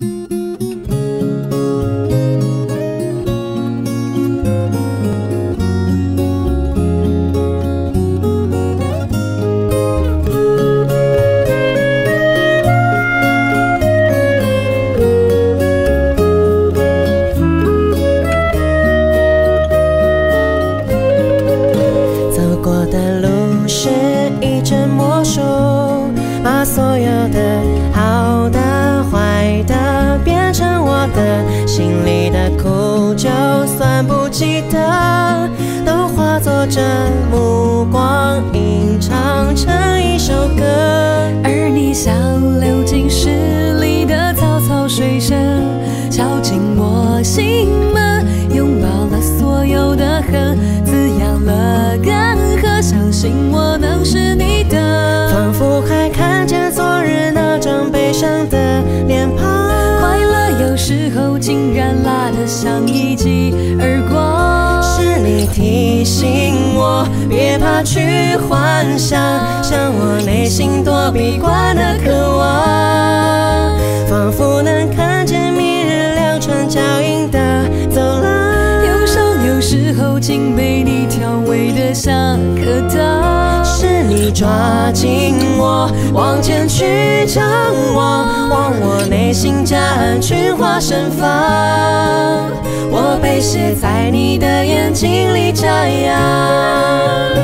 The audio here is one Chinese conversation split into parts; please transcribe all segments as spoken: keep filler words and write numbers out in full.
所有的好的、坏的，变成我的心里的苦，就算不记得，都化作这目光，吟唱成一首歌。 而你像流进诗里的草草水声，敲进我心门，拥抱了所有的恨，滋养了干涸，相信我能是你的。 仿佛还看见昨日那张悲伤的脸庞， 快乐有时候竟然辣得像一记耳光。 是你提醒我，别怕去幻想，像我内心躲避惯的渴望，仿佛能看见明日两串脚印的走廊。 忧伤有时候竟被你调味得像颗糖。 是你抓紧我，往前去张望，望我内心夹岸群花盛放，我被写在你的眼睛里张扬。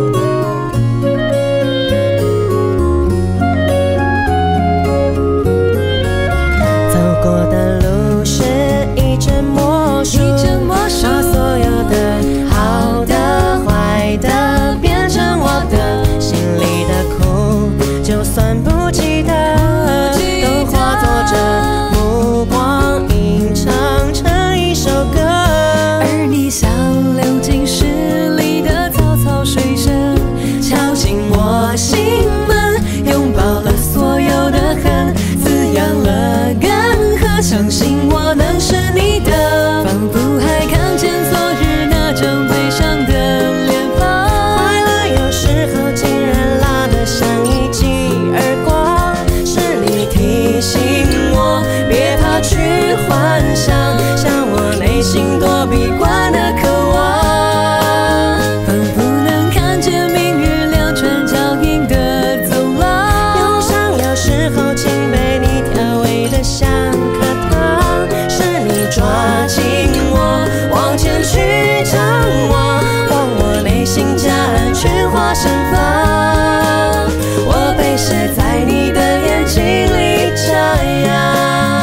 走过的路是一阵魔术，把所有的好的、坏的变成我的心里的苦，就算不记得，都化作这目光，吟唱成一首歌。 而你像流进诗里的草草水声，敲进我心门，拥抱了所有的恨，滋养了干涸，相信我能是你的。仿佛还看见昨日那张悲伤的脸庞， 快乐有时候竟然辣得像一记耳光。是你提醒我，别怕去幻想，像我内心躲避惯的渴望， 仿佛能看见明日两串脚印的走廊。 忧伤有时候竟被你调味得像颗糖。是你抓紧我，往前去张望，望我内心夹岸群花盛放，我被写在你的眼睛里张扬。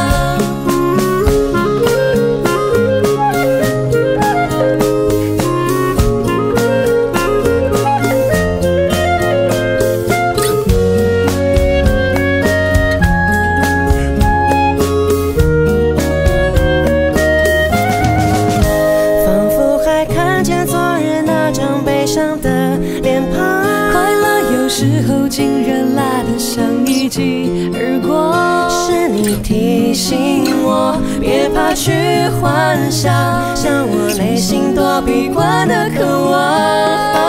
仿佛还看见昨日那张悲伤的脸庞， 快乐有时候竟然辣得像一记耳光。 是你提醒我，别怕去幻想，像我内心躲避惯的渴望。